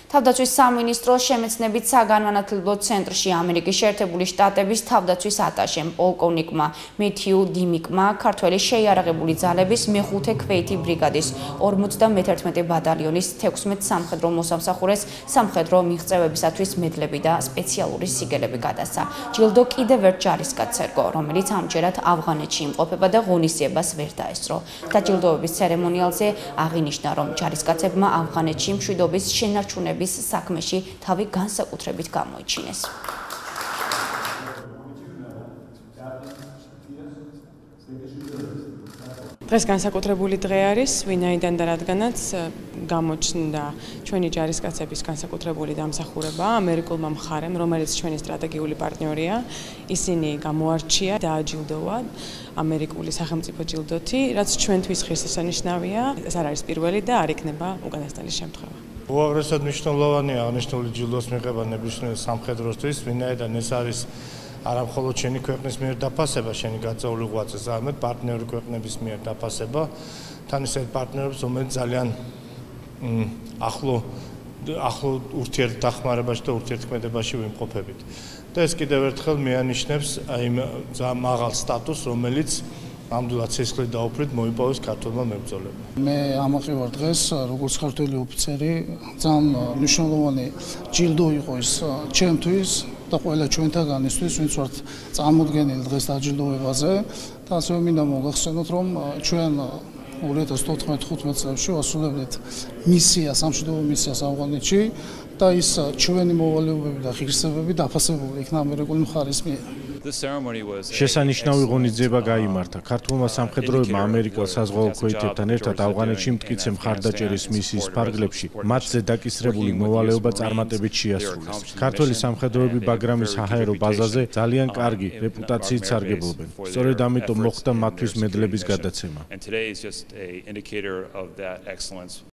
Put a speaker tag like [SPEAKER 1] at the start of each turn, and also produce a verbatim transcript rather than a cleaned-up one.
[SPEAKER 1] თავდაცვის სამინისტროს შემეცნებით საგანმანათლებლო ცენტრში ამერიკის შეერთებული შტატების თავდაცვის ატაშემ პოლკოვნიკმა მეთიუ დინიკმა ქართველი შეიარაღებული ძალების მეხუთე ქვეითი ბრიგადის ორმოცდამეთერთმეტე ბატალიონის თექვსმეტ სამხედრო მოსამსახურეს სამხედრო მიღწევებისათვის მედლები და სპეციალური სიგელები გადასცა. ჯილდო კიდევ ერთ ჯარისკაცს ერგო, რომელიც ამჯერად ავღანეთში იმყოფება და ღონისძიებას ვერ დაესწრო. დაჯილდოების ცერემონიალზე აღინიშნა, რომ ჯარისკაცებმა ავღანეთში მშვიდობის შენარჩუნების საქმეში თავი განსაკუთრებით გამოიჩინეს.
[SPEAKER 2] დღეს განსაკუთრებული დღე არის, ვინაიდან და რადგანაც გამოჩნდა ჩვენი ჯარისკაცების განსაკუთრებული დამსახურება ამერიკულმა მხარემ, რომელიც ჩვენი სტრატეგიული პარტნიორია, ისინი გამოარჩია და აჯილდოვა ამერიკული სახელმწიფო ჯილდოთი, რაც ჩვენთვის ღირსშესანიშნავია. ეს არ არის პირველი და არ იქნება უკანასკნელი შემთხვევა.
[SPEAKER 3] უაღრესად მნიშვნელოვანია აღნიშნული ჯილდოს მიღება ნებისმიერ სამხედროსთვის, ვინაიდან ეს არის არა მხოლოდ შენი ქვეყნის მიერ დაფასება, შენი გაწეული ღვაწლის, არამედ პარტნიორი ქვეყნების მიერ დაფასება, თან ისეთ პარტნიორებს, რომელიც ძალიან ახლო ახლო ურთიერთდახმარებაში და ურთიერთქმედებაში ვიმყოფებით. და ეს კიდევ ერთხელ მეანიშნებს იმ ძალიან მაღალ სტატუსს, რომელიც ნამდვილად სისხლით და უფლით მოიპოვეს ქართველმა მებრძოლებმა.
[SPEAKER 4] მე ამაყივარ დღეს როგორც ქართველი ოფიცერი, ძალიან მნიშვნელოვანი ჯილდო იყო ეს ჩემთვის და ყველა ჩვენთაგანისთვის, ვინც ვართ წარმოდგენილი დღეს დაჯილდოებაზე და ასევე მინდა მოგახსენოთ, რომ ჩვენ ორი ათას თოთხმეტ ხუთმეტ წლებში ვასრულებთ მისია, სამშვიდობო მისიას ავღანეთში და ის ჩვენი მოვალეობები და ღირსებები დაფასებული იქნა ამერიკული მხარის მიერ.
[SPEAKER 5] შესანიშნავი ღონისძიება გაიმართა. ქართულმა სამხედროებმა ამერიკელ საზღვაო ქვეითებთან ერთად ავღანეთში მტკიცე მხარდაჭერის მისიის ფარგლებში მათზე დაკისრებული მოვალეობა წარმატებით შეასრულეს. ქართველი სამხედროები ბაგრამის საჰაერო ბაზაზე ძალიან კარგი რეპუტაციით სარგებლობენ. სწორედ ამიტომ მოხდა მათთვის მედლების გადაცემა.